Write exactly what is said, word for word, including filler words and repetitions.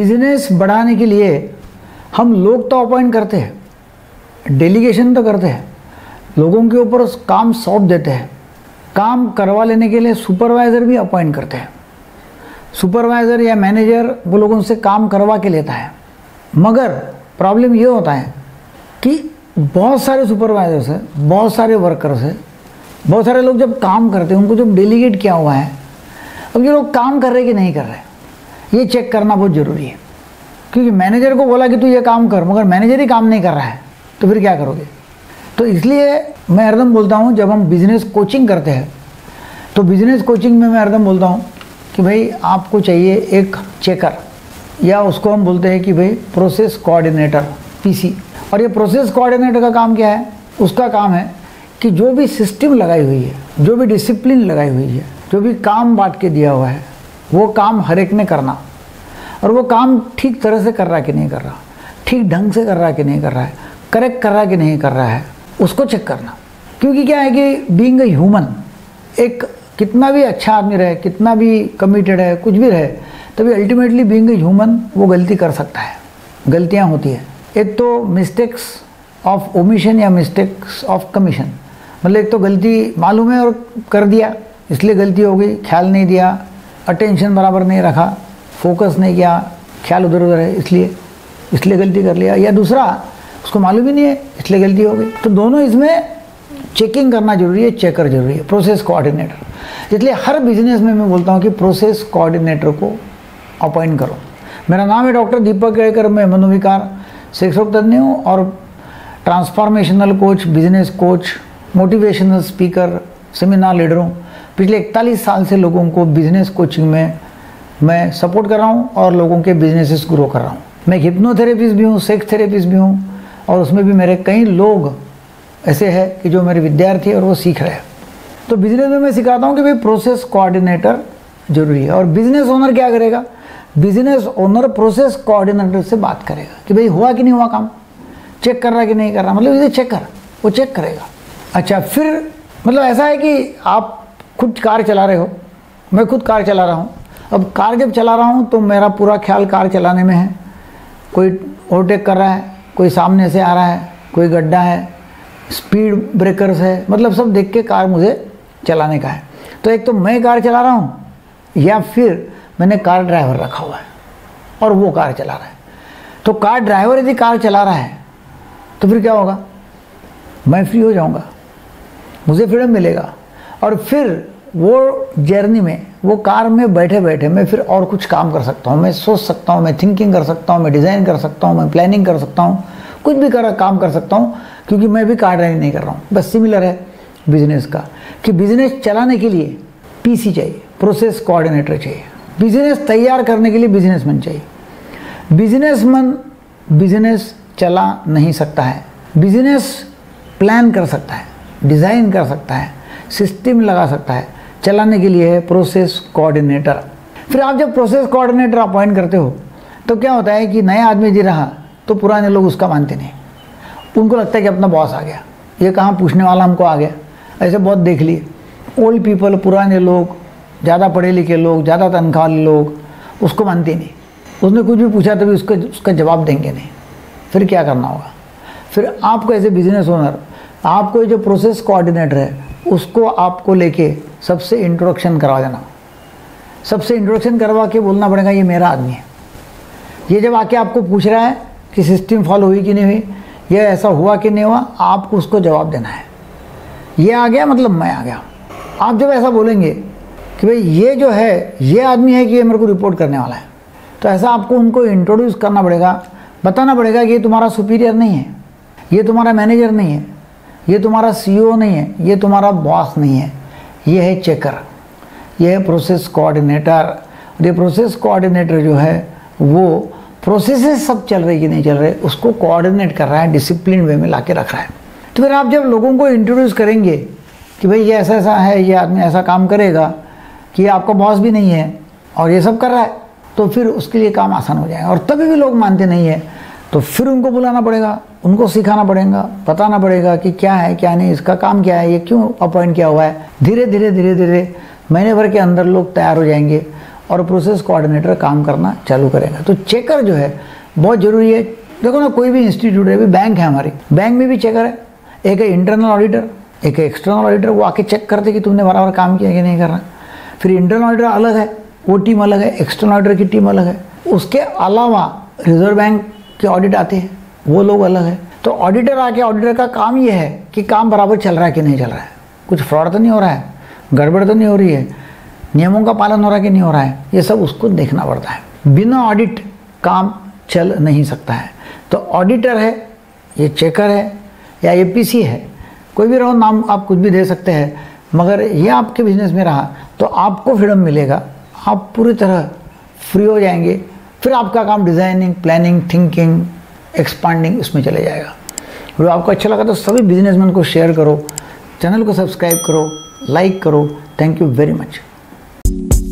Business बढ़ाने के लिए हम लोग तो अपॉइंट करते हैं, डेलीगेशन तो करते हैं, लोगों के ऊपर काम सौंप देते हैं, काम करवा लेने के लिए सुपरवाइज़र भी अपॉइंट करते हैं। सुपरवाइज़र या मैनेजर वो लोगों से काम करवा के लेता है। मगर प्रॉब्लम ये होता है कि बहुत सारे सुपरवाइजर्स हैं, बहुत सारे वर्कर्स हैं, बहुत सारे लोग जब काम करते हैं उनको जब डेलीगेट किया हुआ है, अब ये लोग काम कर रहे कि नहीं कर रहे ये चेक करना बहुत ज़रूरी है। क्योंकि मैनेजर को बोला कि तू ये काम कर, मगर मैनेजर ही काम नहीं कर रहा है तो फिर क्या करोगे। तो इसलिए मैं हरदम बोलता हूँ जब हम बिज़नेस कोचिंग करते हैं तो बिज़नेस कोचिंग में मैं हरदम बोलता हूँ कि भाई आपको चाहिए एक चेकर, या उसको हम बोलते हैं कि भाई प्रोसेस कोऑर्डिनेटर, पीसी। और ये प्रोसेस कोऑर्डिनेटर का काम क्या है? उसका काम है कि जो भी सिस्टम लगाई हुई है, जो भी डिसिप्लिन लगाई हुई है, जो भी काम बांट के दिया हुआ है, वो काम हर एक ने करना, और वो काम ठीक तरह से कर रहा है कि नहीं कर रहा, ठीक ढंग से कर रहा है कि नहीं कर रहा है, करेक्ट कर रहा है कि नहीं कर रहा है, उसको चेक करना। क्योंकि क्या है कि बीइंग अ ह्यूमन, एक कितना भी अच्छा आदमी रहे, कितना भी कमिटेड है, कुछ भी रहे, तभी अल्टीमेटली बीइंग अ ह्यूमन वो गलती कर सकता है, गलतियाँ होती है। एक तो मिस्टेक्स ऑफ ओमिशन या मिस्टेक्स ऑफ कमीशन, मतलब एक तो गलती मालूम है और कर दिया इसलिए गलती हो गई, ख्याल नहीं दिया, अटेंशन बराबर नहीं रखा, फोकस नहीं किया, ख्याल उधर उधर है इसलिए इसलिए गलती कर लिया, या दूसरा उसको मालूम ही नहीं है इसलिए गलती हो गई। तो दोनों इसमें चेकिंग करना जरूरी है, चेकर जरूरी है, प्रोसेस कोऑर्डिनेटर। इसलिए हर बिजनेस में मैं बोलता हूँ कि प्रोसेस कोऑर्डिनेटर को अपॉइंट करो। मेरा नाम है डॉक्टर दीपक केळकर, मैं मनोविकार सेक्सरोग तज्ञ हूँ और transformational coach, business coach, motivational speaker, seminar leader हूँ। पिछले इकतालीस साल से लोगों को बिजनेस कोचिंग में मैं सपोर्ट कर रहा हूँ और लोगों के बिजनेसेस ग्रो कर रहा हूँ। मैं हिप्नोथेरेपिस्ट भी हूँ, सेक्स थेरेपिस्ट भी हूँ, और उसमें भी मेरे कई लोग ऐसे हैं कि जो मेरे विद्यार्थी हैं और वो सीख रहे हैं। तो बिजनेस में मैं सिखाता हूँ कि भाई प्रोसेस कोऑर्डिनेटर जरूरी है। और बिजनेस ओनर क्या करेगा? बिजनेस ओनर प्रोसेस कोऑर्डिनेटर से बात करेगा कि भाई हुआ कि नहीं हुआ काम, चेक कर रहा कि नहीं कर रहा, मतलब इसे चेक कर, वो चेक करेगा। अच्छा, फिर मतलब ऐसा है कि आप खुद कार चला रहे हो, मैं खुद कार चला रहा हूँ। अब कार जब चला रहा हूँ तो मेरा पूरा ख्याल कार चलाने में है, कोई ओवरटेक कर रहा है, कोई सामने से आ रहा है, कोई गड्ढा है, स्पीड ब्रेकर्स है, मतलब सब देख के कार मुझे चलाने का है। तो एक तो मैं कार चला रहा हूँ, या फिर मैंने कार ड्राइवर रखा हुआ है और वो कार चला रहा है। तो कार ड्राइवर यदि कार चला रहा है तो फिर क्या होगा? मैं फ्री हो जाऊँगा, मुझे फ्रीडम मिलेगा, और फिर वो जर्नी में, वो कार में बैठे बैठे मैं फिर और कुछ काम कर सकता हूँ, मैं सोच सकता हूँ, मैं थिंकिंग कर सकता हूँ, मैं डिज़ाइन कर सकता हूँ, मैं प्लानिंग कर सकता हूँ, कुछ भी कर काम कर सकता हूँ, क्योंकि मैं भी कार ड्राइविंग नहीं कर रहा हूँ। बस सिमिलर है बिजनेस का कि बिजनेस चलाने के लिए पीसी चाहिए, प्रोसेस कोऑर्डिनेटर चाहिए। बिजनेस तैयार करने के लिए बिजनेसमैन चाहिए। बिजनेसमैन बिजनेस चला नहीं सकता है, बिजनेस प्लान कर सकता है, डिज़ाइन कर सकता है, सिस्टम लगा सकता है, चलाने के लिए है प्रोसेस कोऑर्डिनेटर। फिर आप जब प्रोसेस कोऑर्डिनेटर अपॉइंट करते हो तो क्या होता है कि नया आदमी जी रहा तो पुराने लोग उसका मानते नहीं, उनको लगता है कि अपना बॉस आ गया, ये कहाँ पूछने वाला हमको आ गया। ऐसे बहुत देख लिए, ओल्ड पीपल, पुराने लोग, ज़्यादा पढ़े लिखे लोग, ज़्यादा तनख्वाह वाले लोग उसको मानते नहीं। उसने कुछ भी पूछा तभी उसका उसका जवाब देंगे नहीं। फिर क्या करना होगा? फिर आपको एज ए बिजनेस ओनर, आपको जो प्रोसेस कोऑर्डिनेटर है उसको आपको लेके सबसे इंट्रोडक्शन करवा देना, सबसे इंट्रोडक्शन करवा के बोलना पड़ेगा ये मेरा आदमी है। ये जब आके आपको पूछ रहा है कि सिस्टम फॉलो हुई कि नहीं हुई, ये ऐसा हुआ कि नहीं हुआ, आपको उसको जवाब देना है। ये आ गया मतलब मैं आ गया। आप जब ऐसा बोलेंगे कि भाई ये जो है ये आदमी है कि ये मेरे को रिपोर्ट करने वाला है, तो ऐसा आपको उनको इंट्रोड्यूस करना पड़ेगा, बताना पड़ेगा कि ये तुम्हारा सुपीरियर नहीं है, ये तुम्हारा मैनेजर नहीं है, ये तुम्हारा सीईओ नहीं है, ये तुम्हारा बॉस नहीं है, ये है चेकर, ये है प्रोसेस कोऑर्डिनेटर। ये प्रोसेस कोऑर्डिनेटर जो है वो प्रोसेसेस सब चल रहे कि नहीं चल रहे उसको कोऑर्डिनेट कर रहा है, डिसिप्लिन वे में ला के रख रहा है। तो फिर आप जब लोगों को इंट्रोड्यूस करेंगे कि भाई ये ऐसा ऐसा है, ये आदमी ऐसा काम करेगा, कि आपका बॉस भी नहीं है और ये सब कर रहा है, तो फिर उसके लिए काम आसान हो जाएगा। और तभी भी लोग मानते नहीं है तो फिर उनको बुलाना पड़ेगा, उनको सिखाना पड़ेगा, बताना पड़ेगा कि क्या है क्या नहीं, इसका काम क्या है, ये क्यों अपॉइंट किया हुआ है। धीरे धीरे धीरे धीरे महीने भर के अंदर लोग तैयार हो जाएंगे और प्रोसेस कोऑर्डिनेटर काम करना चालू करेगा। तो चेकर जो है बहुत ज़रूरी है। देखो ना, कोई भी इंस्टीट्यूट है, अभी बैंक है हमारी, बैंक में भी चेकर है, एक है इंटरनल ऑडिटर, एक है एक्सटर्नल ऑडिटर। वो आके चेक करते कि तुमने बराबर काम किया कि नहीं कर रहा। फिर इंटरनल ऑडिटर अलग है, वो टीम अलग है, एक्सटर्नल ऑडिटर की टीम अलग है। उसके अलावा रिजर्व बैंक के ऑडिट आते हैं, वो लोग अलग है। तो ऑडिटर आके, ऑडिटर का काम ये है कि काम बराबर चल रहा है कि नहीं चल रहा है, कुछ फ्रॉड तो नहीं हो रहा है, गड़बड़ तो नहीं हो रही है, नियमों का पालन हो रहा है कि नहीं हो रहा है, ये सब उसको देखना पड़ता है। बिना ऑडिट काम चल नहीं सकता है। तो ऑडिटर है, ये चेकर है या एपीसी है, कोई भी रहो नाम आप कुछ भी दे सकते हैं, मगर ये आपके बिजनेस में रहा तो आपको फ्रीडम मिलेगा, आप पूरी तरह फ्री हो जाएंगे। फिर आपका काम डिज़ाइनिंग, प्लानिंग, थिंकिंग, एक्सपांडिंग इसमें चले जाएगा। वीडियो आपको अच्छा लगा तो सभी बिजनेसमैन को शेयर करो, चैनल को सब्सक्राइब करो, लाइक करो। Thank you very much.